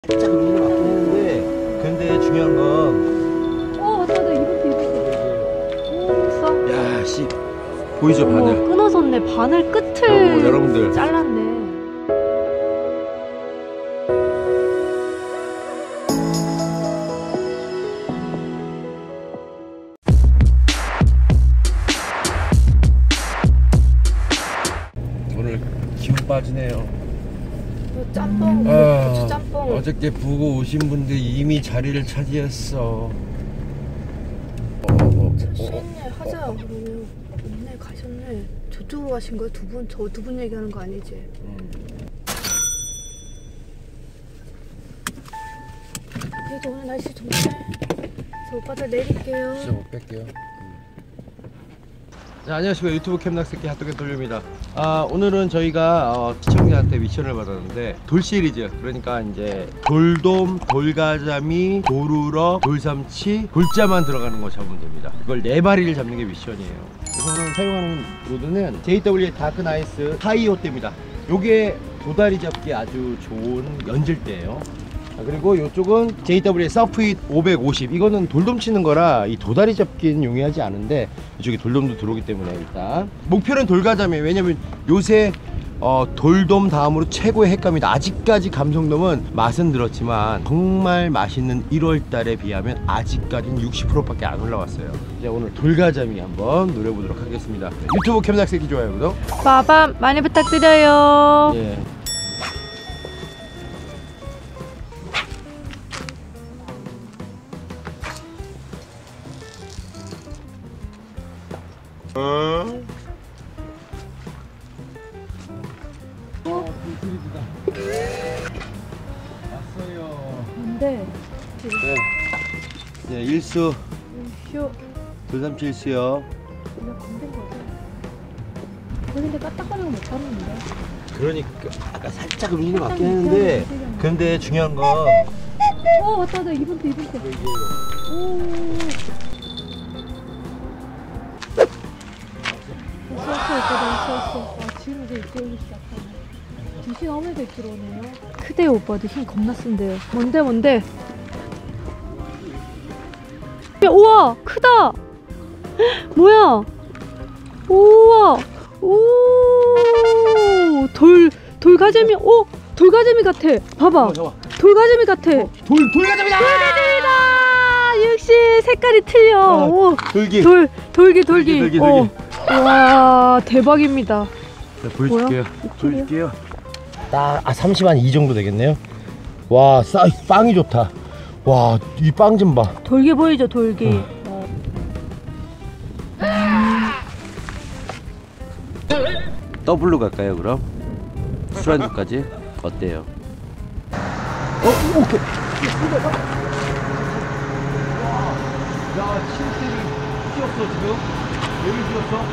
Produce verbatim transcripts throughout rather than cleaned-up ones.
살짝 위로 맞긴 했는데, 근데 중요한 건 어 맞다 맞다 이것도 이것도 오 있어? 야, 씨 보이죠? 어머, 바늘. 끊어졌네. 바늘 끝을 여러분, 여러분들. 잘랐네. 오늘 기운 빠지네요. 짬뽕, 아, 고추 짬뽕. 어저께 보고 오신 분들 이미 자리를 차지했어. 어, 어, 어, 시인네 하자. 그러면 오늘 가셨네. 저쪽으로 가신 거야? 두 분? 저 두 분 얘기하는 거 아니지? 음. 그래도 오늘 날씨 좋네. 저 오빠들 내릴게요. 진짜 못 뺄게요. 자, 안녕하십니까. 유튜브 캠락새끼 핫도그 돌려입니다. 아, 오늘은 저희가 어, 시청자한테 미션을 받았는데 돌 시리즈, 그러니까 이제 돌돔, 돌가자미, 도루러, 돌삼치, 돌자만 들어가는 거 잡으면 됩니다. 이걸 네 마리를 잡는 게 미션이에요. 그래서 오늘 사용하는 로드는 제이더블유의 다크나이스 사이오대입니다. 요게 도다리 잡기 아주 좋은 연질대예요. 그리고 이쪽은 제이더블유의 서프잇 오백오십, 이거는 돌돔 치는 거라 이 도다리 잡기는 용이하지 않은데 이쪽에 돌돔도 들어오기 때문에 일단 목표는 돌가자미예요. 왜냐면 요새 어, 돌돔 다음으로 최고의 횟감이다. 아직까지 감성돔은 맛은 들었지만 정말 맛있는 일월 달에 비하면 아직까지는 육십 퍼센트 밖에 안 올라왔어요. 이제 오늘 돌가자미 한번 노려보도록 하겠습니다. 유튜브 캠락새끼 좋아요, 구독. 빠밤 많이 부탁드려요. 예. 어? 어, 불길이다. 왔어요. 뭔데? 네. 네, 일수. 쇼. 돌삼치 일수요. 이거 건든 거죠? 근데 까딱거리고 못 하는데. 그러니까 아까 살짝 음식이 맞긴 했는데, 근데 중요한 건 어 맞다 맞다 이분도 이분도. 오. 있었어 있거든 있었어. 아 지금 이제 일찍 오기 시작하네. 두 시간 후에도 일찍 오네요. 크대요 오빠도 힘 겁나 쓴대요. 뭔데 뭔데? 야, 우와 크다. 뭐야? 우와 오 돌 돌가재미. 오 돌가재미 같아. 봐봐. 잡아. 돌가재미 같아. 돌 돌가자미다. 돌가재미다. 역시 색깔이 틀려. 어, 오. 돌기. 돌 돌기 돌기. 돌기, 돌기, 어. 와 대박입니다. 네, 보여줄게요. 뭐야? 보여줄게요. 딱 아, 삼십 한 이 정도 되겠네요. 와, 싸, 빵이 좋다. 와, 이 빵 좀 봐. 돌기 보이죠 돌기. 어. 더블로 갈까요, 그럼? 술안주까지 어때요? 어, 오케이. 야, 침대를 뛰었어 지금. 여기 뛰었어.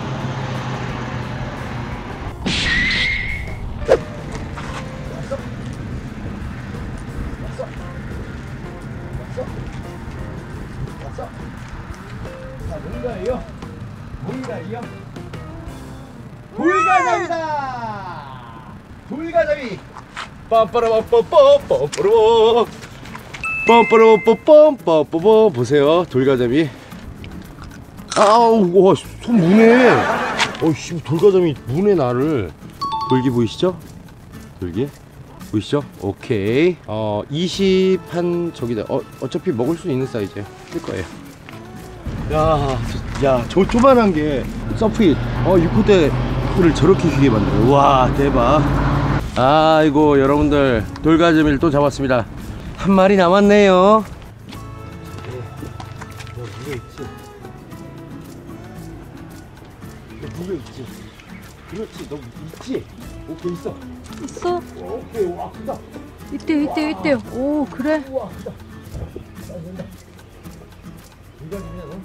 왔어. 왔어. 왔어. 자, 뭔가요? 뭔가요? 돌가자미다! 돌가자미! 빰빠라빰빰빰빰빰빰 빰빠라빰빰빰빰빰 보세요, 돌가자미. 아우, 와, 손 무네. 어이씨, 돌가자미 무네 나를. 돌기 보이시죠? 돌기 보이시죠? 오케이. 어, 이십 한 저기다. 어, 어차피 먹을 수 있는 사이즈에 쓸 거예요. 야, 저, 야, 저 조만한 게 서프잇. 어, 육 호대를 저렇게 길게 만들어요. 와, 대박. 아이고, 여러분들 돌가자미를 또 잡았습니다. 한 마리 남았네요. 너 무게 있지? 너 무게 있지? 그렇지, 너 있지? 오케이, 있어. 있어? 오케이, 와, 크다. 이때요 이때요 이때요. 오 그래? 우와, 크다. 잘 된다. 돌가자미야, 너?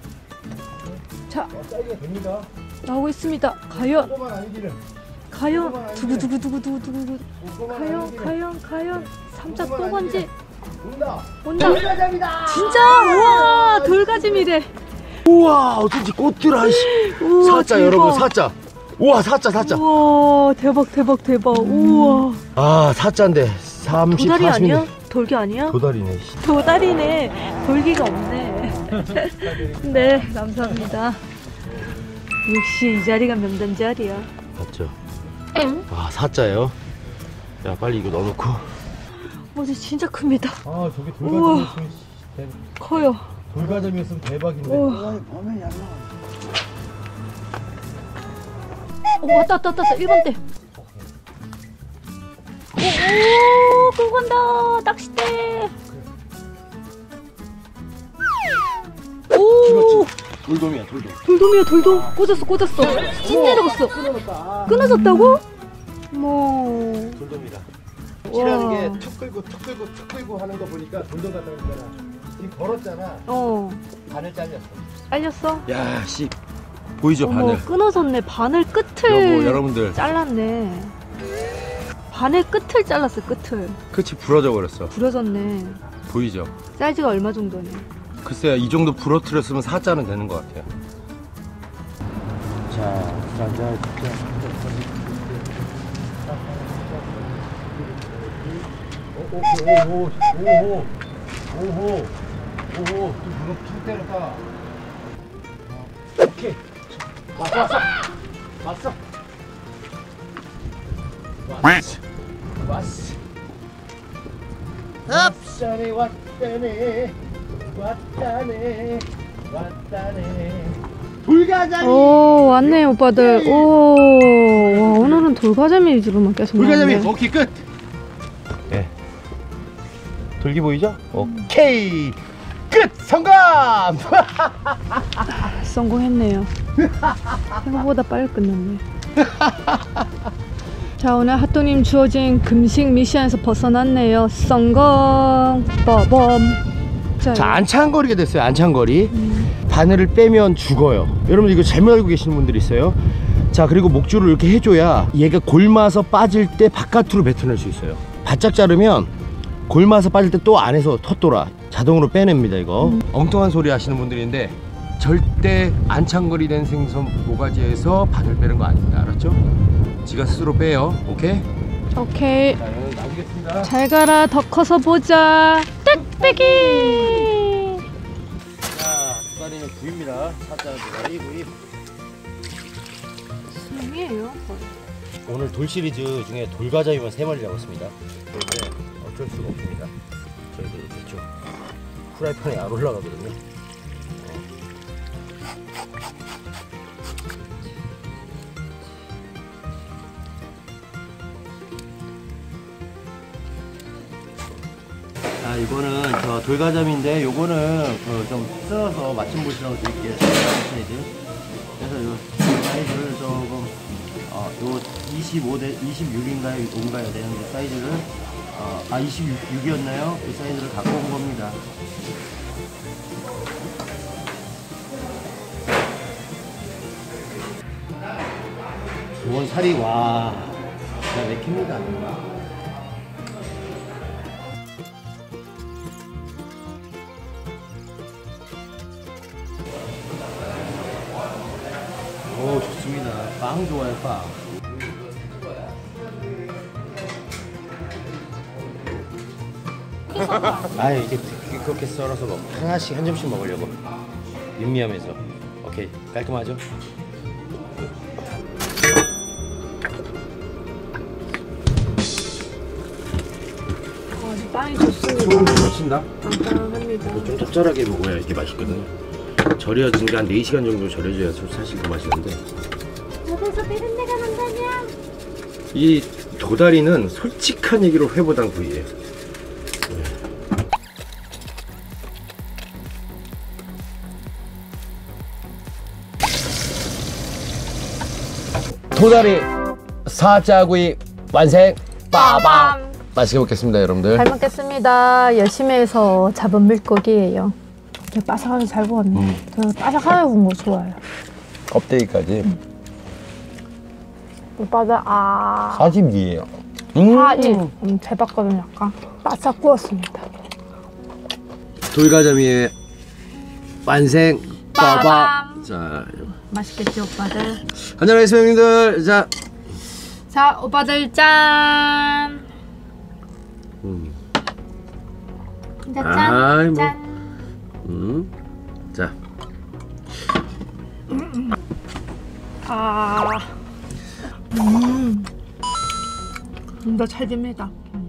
자 와, 사이즈가 됩니다. 나오고 있습니다. 과연 조그만 아니기는. 과연 두구두구두구두구두구. 과연 과연 과연 삼자 또 건지. 온다. 온다. 돌가자미다. 진짜 우와 돌가짐이래. 우와, 어쩐지 꽃들아. 우와, 사자, 대박. 여러분, 사자. 우와, 사자, 사자. 우와 대박 대박 대박. 우와. 아, 사자인데 삼십, 도다리 사십 아니야? 년. 돌기 아니야? 도다리네. 도다리네. 돌기가 없네. 네, 감사합니다. 역시 이 자리가 명당 자리야. 맞죠? 응? 와, 사자예요. 야, 빨리 이거 넣어놓고. 어, 진짜 큽니다. 아, 저게 우와. 돌가점이었으면 대박. 커요. 돌가점이었으면 대박인데. 오. 오, 왔다, 왔다, 왔다, 왔다. 일 번 대. 오, 오, 끌고 간다. 낚싯대. 오, 돌돔이야, 돌돔. 돌돔이야, 돌돔. 꽂았어, 꽂았어. 찐 내려갔어. 끊어졌다고? 뭐. 돌돔이다. 와. 찌라는 게 툭 끌고 툭 끌고 툭 끌고 하는 거 보니까 돌돔 같다는 거잖아. 지금 걸었잖아. 어. 바늘 잘렸어. 잘렸어? 야, 씨. 보이죠, 어머, 바늘. 끊어졌네. 바늘 끝을 여보, 여러분들. 잘랐네. 바늘 끝을 잘랐어, 끝을. 끝이 부러져 버렸어. 부러졌네. 보이죠? 사이즈가 얼마 정도냐? 글쎄요, 이 정도 부러뜨렸으면 사자는 되는 것 같아요. 자, 자, 자, 자. 오호, 오호, 오호, 오호, 오호, 또 누가 툭 때렸다. 오케이. 왔어, 왔어. 왔어. 왔어. 왔어. 왔다네, 왔다네. 왔다네. 왔다네. 돌가자미. 오, 왔네, 오빠들. 오, 와, 오늘은 돌가자미 위주로만 계속 돌가자미 나오네. 먹기 끝. 예. 돌기 보이죠? 오케이. 끝! 성공! 성공했네요. 생각보다 빨리 끝났네. 자, 오늘 핫도님 주어진 금식 미션에서 벗어났네요. 성공! 빠밤! 자, 자, 안창거리가 됐어요. 안창거리. 음. 바늘을 빼면 죽어요. 여러분 이거 잘못 알고 계시는 분들이 있어요. 자, 그리고 목줄을 이렇게 해줘야 얘가 골마서 빠질 때 바깥으로 뱉어낼 수 있어요. 바짝 자르면 골마서 빠질 때 또 안에서 텄돌아 자동으로 빼냅니다. 이거 음. 엉뚱한 소리 하시는 분들인데 절대 안창거리 된 생선 모가지에서 바늘 빼는 거 아닙니다. 알았죠? 지가 스스로 빼요. 오케이? 오케이. 자, 여러분 나오겠습니다. 잘 가라. 더 커서 보자. 뚝배기! 자, 두다리는 구입니다. 사자 두다리 구입. 승이에요. 오늘 돌 시리즈 중에 돌가자미만 세 마리 잡았습니다. 그런데 어쩔 수가 없습니다. 저희도 이렇게 좀 프라이팬에 안 올라가거든요. 자, 이거는 저 돌가자미인데 요거는 그좀 썰어서 맛좀 보시라고 드릴게요. 사이즈. 그래서 요 사이즈를 조금 어, 요 이십오 대 이십육인가요? 오인가요? 되는데 사이즈를 어, 아 이십육이었나요? 그 사이즈를 갖고 온 겁니다. 이건 살이 와 진짜 맥힙니다. 오, 좋습니다. 빵 좋아요, 빵. 아, 이게 그렇게 썰어서 먹 하나씩 한 점씩 먹으려고. 윤미하면서. 오케이, 깔끔하죠? 아, 빵이 좋습니다. 소금 좀 넣친다? 빵빵합니다. 좀 짭짤하게 먹어야 이게 맛있거든요. 절여진 게 한 네 시간 정도 절여줘야 사실 그 맛있는데. 어디서 비린 내가 난다냐? 이 도다리는 솔직한 얘기로 회보단 구이에요. 도다리 사자구이 완생 빠밤. 맛있게 먹겠습니다, 여러분들. 잘 먹겠습니다. 열심히 해서 잡은 물고기예요. 되게 바삭하게 잘 구웠네. 음. 저 바삭하게 구운 거 좋아요. 껍데기까지. 음. 오빠들 아 사십이에요. 사이 음, 대박거든요. 약간 바삭 구웠습니다. 돌가자미의 완생 빠밤. 빠밤. 자, 맛있겠지 오빠들. 한잔하겠습니다, 형님들. 자, 자 오빠들 짠. 짠. 아이, 뭐. 짠. 음. 자. 아. 음. 좀 더 찰집니다. 음.